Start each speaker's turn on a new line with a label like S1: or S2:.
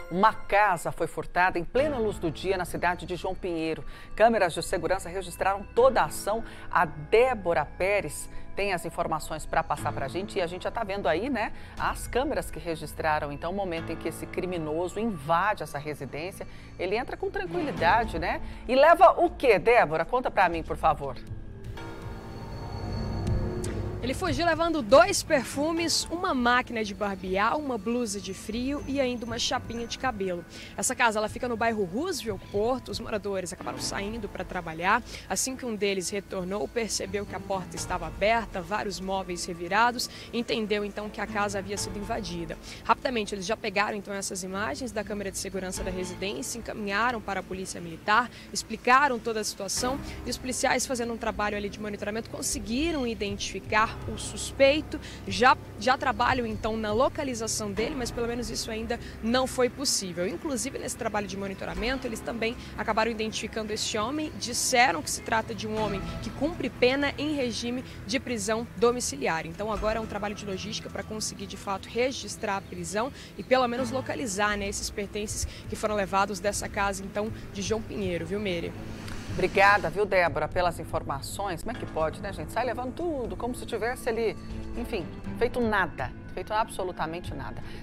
S1: Uma casa foi furtada em plena luz do dia na cidade de João Pinheiro. Câmeras de segurança registraram toda a ação. A Débora Pérez tem as informações para passar para a gente e a gente já está vendo aí, né, as câmeras que registraram, então, o momento em que esse criminoso invade essa residência. Ele entra com tranquilidade, né? E leva o quê, Débora? Conta para mim, por favor.
S2: Ele fugiu levando 2 perfumes, uma máquina de barbear, uma blusa de frio e ainda uma chapinha de cabelo. Essa casa ela fica no bairro Roosevelt, Porto. Os moradores acabaram saindo para trabalhar. Assim que um deles retornou, percebeu que a porta estava aberta, vários móveis revirados, entendeu então que a casa havia sido invadida. Rapidamente eles já pegaram então essas imagens da câmera de segurança da residência, encaminharam para a polícia militar, explicaram toda a situação e os policiais, fazendo um trabalho ali de monitoramento, conseguiram identificar o suspeito. Já trabalham então na localização dele, mas pelo menos isso ainda não foi possível. Inclusive, nesse trabalho de monitoramento, eles também acabaram identificando este homem, disseram que se trata de um homem que cumpre pena em regime de prisão domiciliar. Então agora é um trabalho de logística para conseguir de fato registrar a prisão e pelo menos localizar, né, esses pertences que foram levados dessa casa então de João Pinheiro, viu, Meire?
S1: Obrigada, viu, Débora, pelas informações. Como é que pode, né, gente? Sai levando tudo, como se tivesse ali, enfim, feito nada, feito absolutamente nada.